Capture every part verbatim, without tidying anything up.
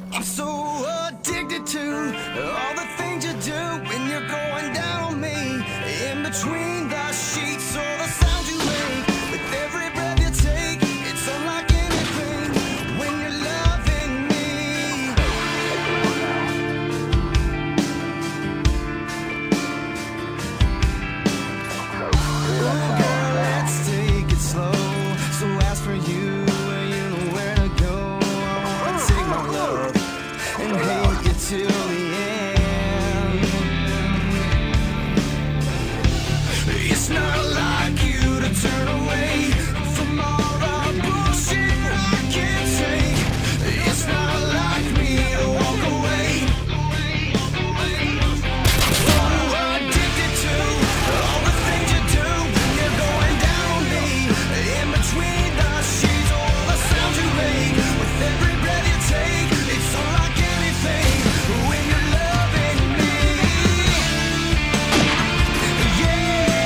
I'm so addicted to all the things you do when you're going down on me. In between the sheets, all the sounds you make with every breath you take. It's unlike anything when you're loving me. Oh girl, let's take it slow. So ask for you, you know where to go. I wanna take my love and hate you till the end. It's not like you to turn away from all the bullshit I can't take. It's not like me to walk away. Oh, addicted to all the things you do when you're going down on me. In between the sheets, all the sounds you make with every breath you take. It's unlike anything when you're loving me. Yeah.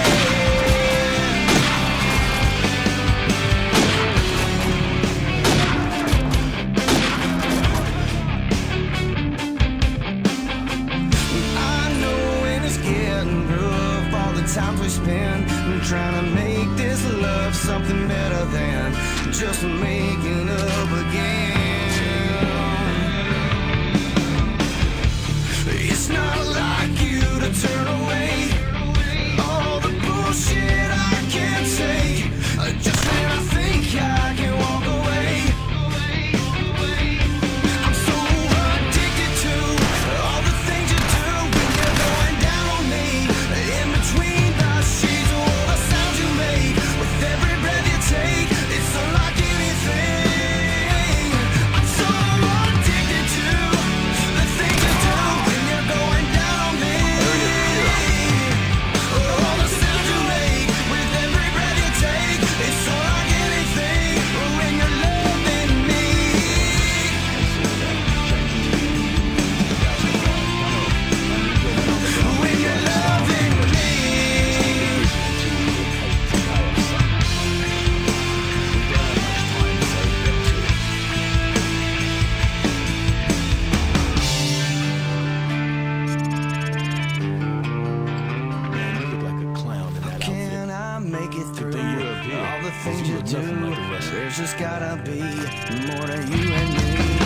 I know when it's getting rough, all the times we spend trying to make this love something better than just making up again. It's not like you to turn away all the bullshit I can't take. Just when I think I can walk away, I'm so addicted to all the things you do when you're going down on me. In between the sheets, all the sounds you make with every breath you take. It's unlike anything. I'm so addicted to the things you do when you're going down on me. All the sounds you make with every breath you take. It's unlike anything when you're loving me. When you're loving me. Man, you look like a clown in that outfit. Can I make it through thing you're up here. all the things You you look do? nothing like the rest of them. There's just gotta be more to you and me.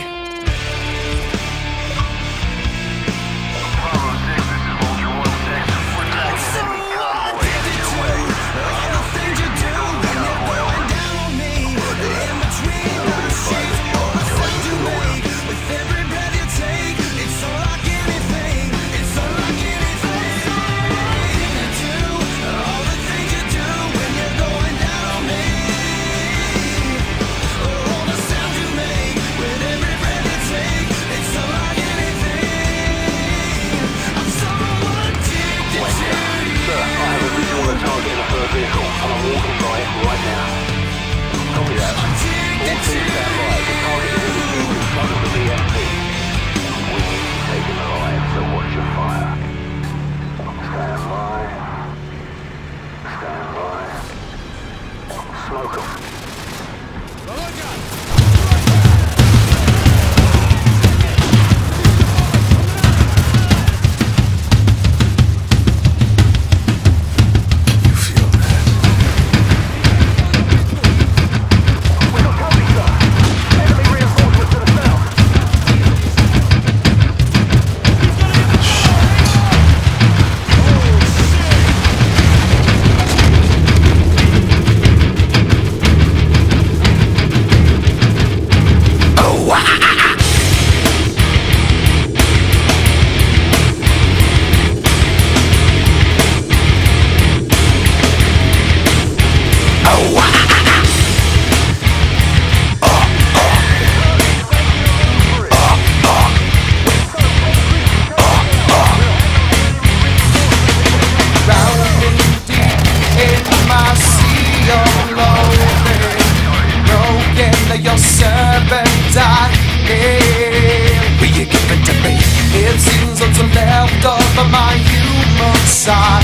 I'm so addicted to all the things you do when you're going down on me. In between the sheets, all the sounds you make with every breath you take. It's unlike anything. It's unlike anything. Addicted to all the things you do when you're going down on me. All the sounds you make with every breath you take. It's unlike anything. I'm so addicted to you. Sir, I have a visual on a target in a third vehicle, and I'm walking by it right now. Copy that. All teams stand by. The target is in the field in front of the B M P. We need to take him alive, so watch your fire. Stand by. Stand by. Smoke 'em. We got company, sir. Enemy reinforcements to the south. Drowning deep in my sea of loathing, broken your servant I am. Will you give it to me? It seems what's left of my human side.